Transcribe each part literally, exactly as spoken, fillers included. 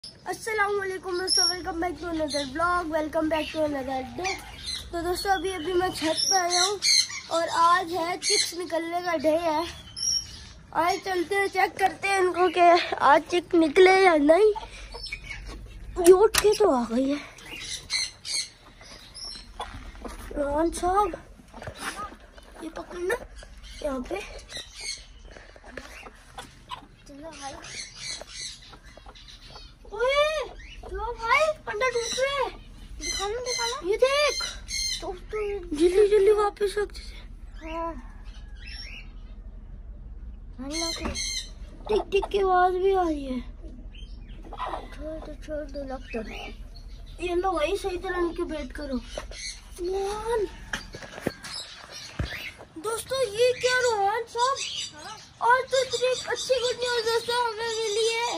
अस्सलामुअलैकुम दोस्तों, welcome back to another blog, welcome back to another day. तो दोस्तों अभी अभी मैं छत पर आया हूँ और आज है चिक्स निकलने का डे है। आज चलते हैं, चेक करते हैं इनको कि आज चिक निकले या नहीं। ये उठ के तो आ गई है। रोहन साहब ये पकड़ना यहाँ पे। चलो भाई, लो भाई अंडा टूट रहे। दिखाना दिखाना, ये देख तो जल्दी जल्दी वापस रख दे। हाँ टिक टिक की आवाज भी आ रही है। छोड़ दो छोड़ दो, लग तो ये लो भाई, सही तरह इनक्यूबेट करो। रोहन दोस्तों, ये क्या रोहन साहब, और तो इतनी अच्छी गुड न्यूज दोस्तों हमें मिली है।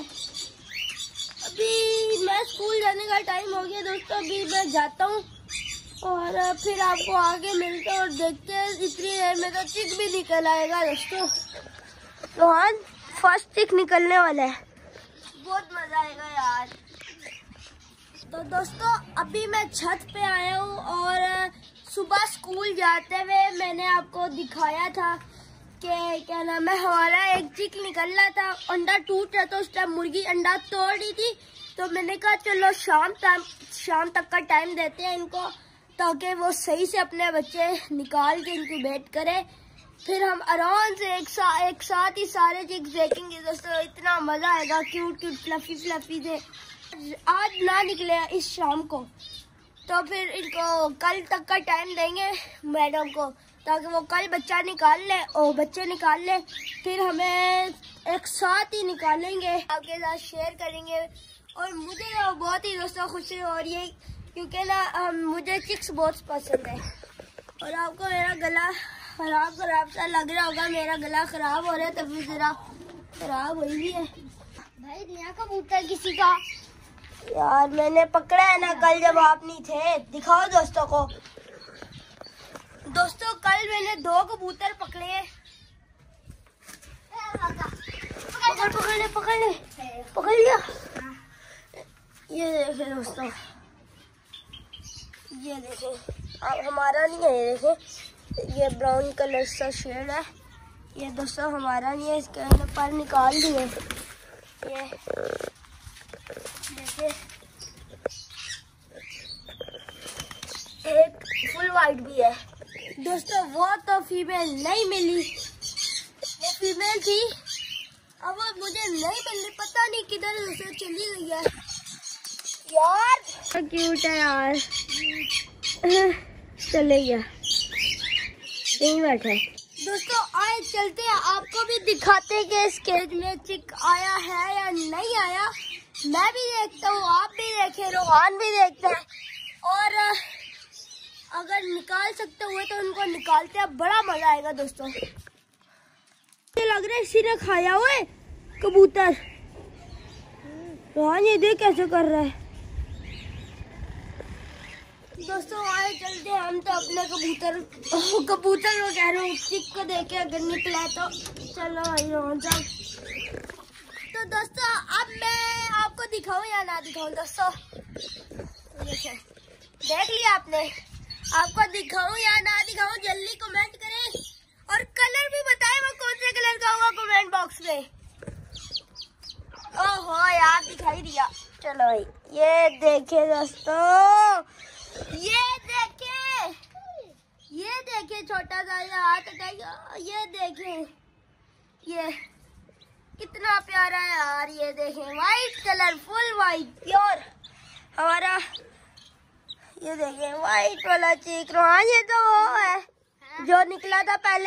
अभी मैं स्कूल जाने का टाइम हो गया दोस्तों, अभी मैं जाता हूँ और फिर आपको आगे मिलते हैं और देखते हैं। इतनी देर में तो चिक भी निकल आएगा दोस्तों। रोहन फर्स्ट चिक निकलने वाला है, बहुत मजा आएगा यार। तो दोस्तों अभी मैं छत पे आया हूँ और सुबह स्कूल जाते हुए मैंने आपको दिखाया था कि क्या नाम है, हमारा एक चिक निकल रहा था, अंडा टूट रहा था। उस टाइम मुर्गी अंडा तोड़ रही थी, तो मैंने कहा चलो शाम तक शाम तक का टाइम देते हैं इनको, ताकि वो सही से अपने बच्चे निकाल के इनक्यूबेट करें। फिर हम आराम से एक, सा, एक साथ ही सारे चिक्स देखेंगे दोस्तों। इतना मजा आएगा, क्यूट क्यूट फ्लफी फ्लफी से। आज ना निकले इस शाम को, तो फिर इनको कल तक का टाइम देंगे मैडम को, ताकि वो कल बच्चा निकाल ले और बच्चे निकाल ले। फिर हमें एक साथ ही निकालेंगे, आपके साथ शेयर करेंगे। और मुझे बहुत ही दोस्तों खुशी हो रही है, क्योंकि ना मुझे चिक्स बहुत पसंद है। और आपको मेरा गला खराब खराब सा लग रहा होगा, मेरा गला खराब हो रहा है, तभी जरा खराब हो रही है। भाई नया कबूतर किसी का यार मैंने पकड़ा है ना कल, जब आप नहीं थे। दिखाओ दोस्तों को। दोस्तों कल मैंने दो कबूतर पकड़े हैं। पकड़ पकड़ ले पकड़ ले पकड़ लिया। ये देखे दोस्तों, ये देखे, अब हमारा नहीं है। ये देखे, ये ब्राउन कलर सा शेड है। ये दोस्तों हमारा नहीं है, इसके पर निकाल दिए। ये देखिए, एक फुल वाइट भी है दोस्तों। वो तो फीमेल नहीं मिली, वो फीमेल थी, अब वो मुझे नहीं मिली, पता नहीं किधर दोस्तों चली गई है यार। क्यूट है यार, चले गया, यहीं बैठे। दोस्तों आए चलते हैं, आपको भी दिखाते हैं कि इस केज में चिक आया है या नहीं आया। मैं भी देखता हूँ, आप भी देखें, रोहन भी देखते हैं, और अगर निकाल सकते हुए तो उनको निकालते हैं। बड़ा मजा आएगा दोस्तों। मुझे लग रहा है किसी ने खाया हुआ है कबूतर। रोहन ये देख कैसे कर रहा है। दोस्तों आए चलते हैं, हम तो अपने कबूतर कबूतर को कह रहे हैं, चिक को देखे अगर निकला तो। चलो भाई रोहन साहब। तो दोस्तों अब मैं आपको दिखाऊं या ना दिखाऊं दोस्तों, देख लिया आपने। आपको दिखाऊं या ना दिखाऊं जल्दी कमेंट करें, और कलर भी बताएं वो कौन से कलर का होगा कमेंट बॉक्स में। ओहो यार दिखाई दिया। चलो भाई, ये देखे दोस्तों, ये देखे, ये देखे छोटा सा हाथ हटाइए, ये देखे, ये कितना प्यारा है यार। ये देखें white colour, full white pure हमारा। ये देखें वाइट वाला चिक। रोहन ये तो वो है जो निकला था पहले।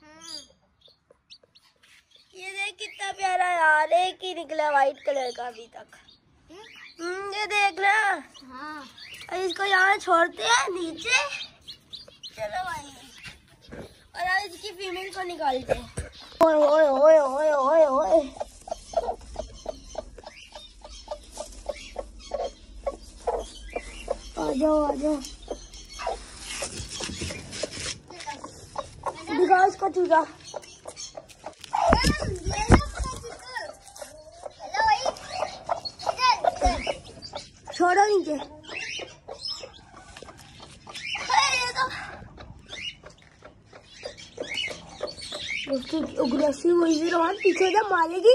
ये देख कितना प्यारा यार, एक ही निकला वाइट कलर का अभी तक। हम्म ये देख ना। हाँ। इसको यहाँ छोड़ते हैं नीचे। चलो भाई, और अब इसकी फीमेल को निकालते हैं। ओए ओए ओए ओए ओए ओए, आ जाओ आ जाओ, दिखाओ इसको चूजा। छोड़ो नीचे। अग्रेसिव हुई थी रोहन, पीछे जब मारेगी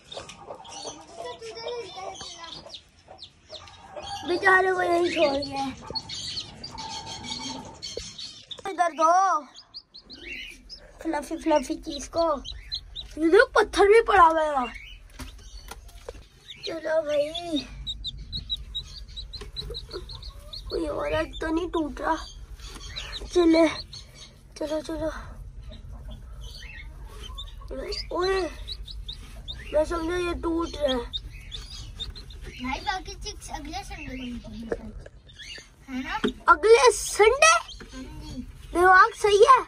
बेचारे को यही छोड़ गया। इधर दो फ्लफी फ्लफी चीज को, ये पत्थर भी पड़ा हुआ है। चलो भाई, कोई औरत तो नहीं टूट रहा। चले चलो चलो। ओए मैं समझा ये टूट रहा है भाई। बाकी चिक्स अगले संडे है ना? अगले संडे? दिमाग सही है,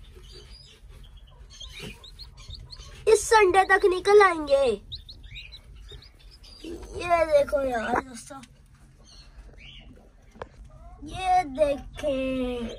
इस संडे तक निकल आएंगे। ये देखो यार दोस्तों, ये देखें,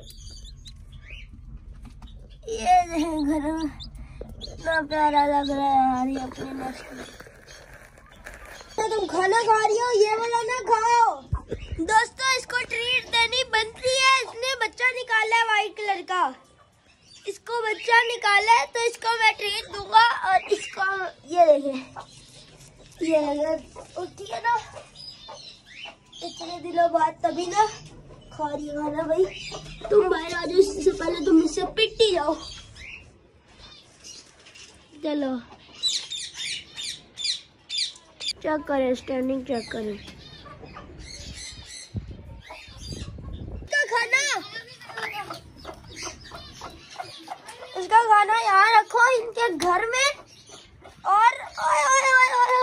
ये देखें घर में कितना प्यारा लग रहा है यार। ये अपने नेक्स्ट में तुम खाना खा रही हो, ये वाला ना खाओ दोस्तों। इसको ट्रीट देनी बनती है। इसने बच्चा निकाला है व्हाइट कलर का, इसको बच्चा निकाला है तो इसको मैं ट्रीट दूंगा। और इसको ये देखें, ये अगर उठी है ना इतने दिनों बाद, तभी ना खा रही है खाना। भाई तुम बाहर आ जाओ, इससे पहले तुम इससे पिट्टी जाओ। चलो चेक करें, स्टैंडिंग चेक करें इसका खाना। इसका खाना यहाँ रखो इनके घर में। और ओए ओए ओए ओए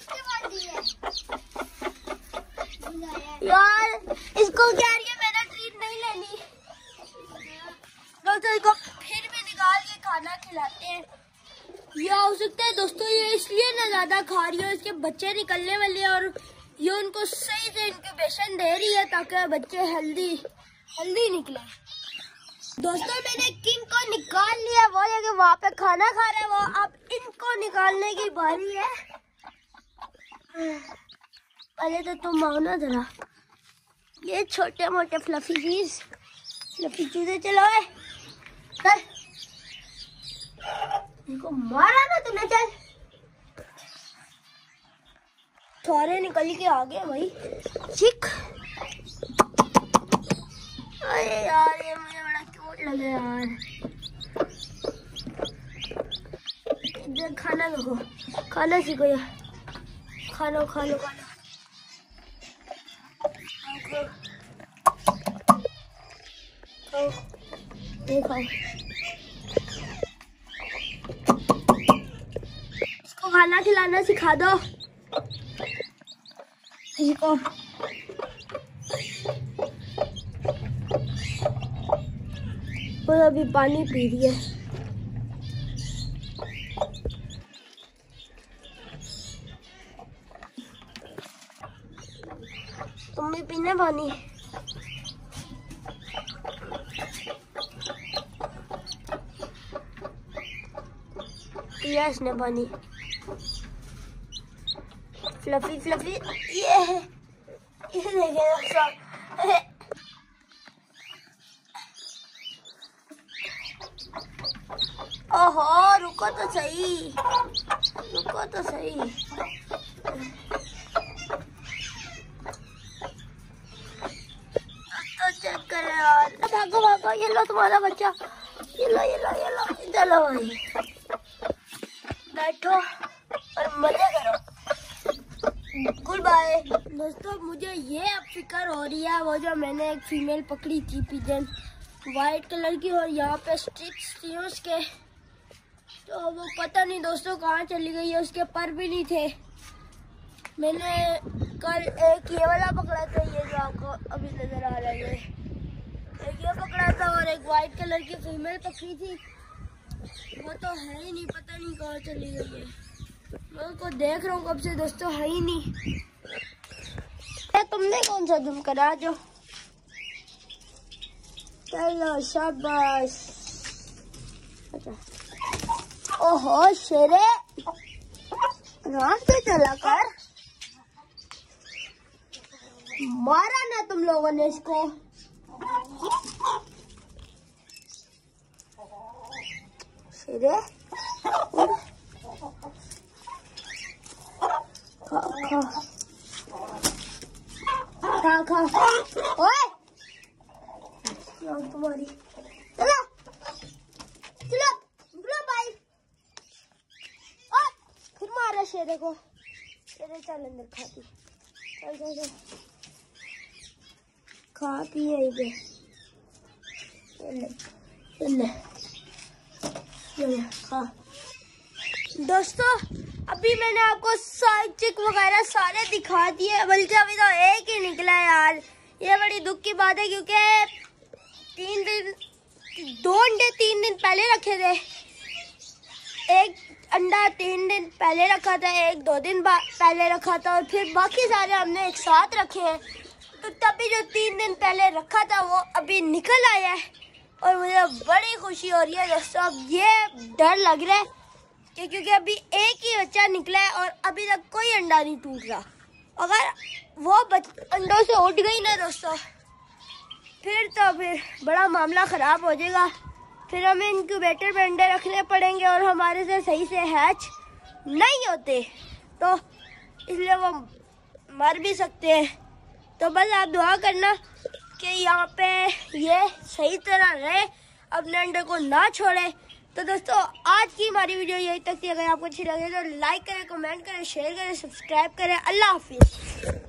यार, इसको क्या है, मैंने ट्रीट नहीं लेनी दोस्तों। इसको फिर भी निकाल के खाना खिलाते हैं। ये हो सकता है दोस्तों, ये इसलिए ना ज्यादा खा रही है, इसके बच्चे निकलने वाले हैं और ये उनको सही से इंक्यूबेशन दे रही है ताकि बच्चे हेल्दी हेल्दी निकले। दोस्तों मैंने किंग को निकाल लिया, वो ये वहाँ पे खाना खा रहा है वो। अब इनको निकालने की बारी है। पहले तो तुम आओ ना जरा, ये छोटे मोटे फ्लफी चीज फ्लफी चीजें चलो है। चल इनको मारा ना तूने, चल। सारे निकल के आ गए भाई। चिक, अरे यार ये मुझे बड़ा क्यूट लगे यार। इधर खाना लो, खाना सीखो यार, खाना खा लो खाना। ये खाओ, इसको खाना खिलाना सिखा दो इसको। वो अभी पानी पी रही है। तुम भी पीना पानी। पिया इसने पानी। फ्लफी फ्लफी ये है, ये देखे सब। ओहो रुको तो सही, रुको तो सही। तो चेक करो यार, भागो भागो, ये लो तुम्हारा बच्चा, ये लो ये लो ये लो। चलो भाई बैठो और मजे करो। गुड बाय दोस्तों। मुझे ये अब फिक्र हो रही है, वो जो मैंने एक फीमेल पकड़ी थी पिजन वाइट कलर की, और यहाँ पे स्ट्रिप्स थी उसके, तो वो पता नहीं दोस्तों कहाँ चली गई है। उसके पर भी नहीं थे। मैंने कल एक ये वाला पकड़ा था, ये जो आपको अभी नजर आ रहा है, एक ये पकड़ा था और एक वाइट कलर की फीमेल पकड़ी थी। वो तो है ही नहीं, पता नहीं कहाँ चली गई है। मैं उसको देख रहा हूँ कब से दोस्तों, है ही नहीं। तुमने कौन सा जुम करा जो? चलो शाबाश। अच्छा ओहो शेरे, आराम से चला कर। मारा ना तुम लोगों ने इसको। शेरे खा खा खा खा। ओए तुम्हारी चलो चलो चलो भाई। और फिर मारा शेरे को। शेरे चल अंदर खाती। चल चल चल खा पी यहीं पे। खा। दोस्तों अभी मैंने आपको सारे चिक वगैरह सारे दिखा दिए, बल्कि अभी तो एक ही निकला है यार। ये बड़ी दुख की बात है क्योंकि तीन दिन दो अंडे तीन दिन पहले रखे थे। एक अंडा तीन दिन पहले रखा था, एक दो दिन पहले रखा था और फिर बाकी सारे हमने एक साथ रखे हैं। तो तभी जो तीन दिन पहले रखा था वो अभी निकल आया है और मुझे बड़ी खुशी हो रही है दोस्तों। अब ये डर लग रहा है कि क्योंकि अभी एक ही बच्चा निकला है और अभी तक कोई अंडा नहीं टूट रहा। अगर वो अंडों से उठ गई ना दोस्तों फिर तो फिर बड़ा मामला ख़राब हो जाएगा। फिर हमें इंक्यूबेटर में अंडे रखने पड़ेंगे और हमारे से सही से हैच नहीं होते, तो इसलिए वो मर भी सकते हैं। तो बस आप दुआ करना कि यहाँ पे ये सही तरह रहे, अपने अंडे को ना छोड़े। तो दोस्तों आज की हमारी वीडियो यही तक थी। अगर आपको अच्छी लगे तो लाइक करें, कमेंट करें, शेयर करें, सब्सक्राइब करें। अल्लाह हाफिज़।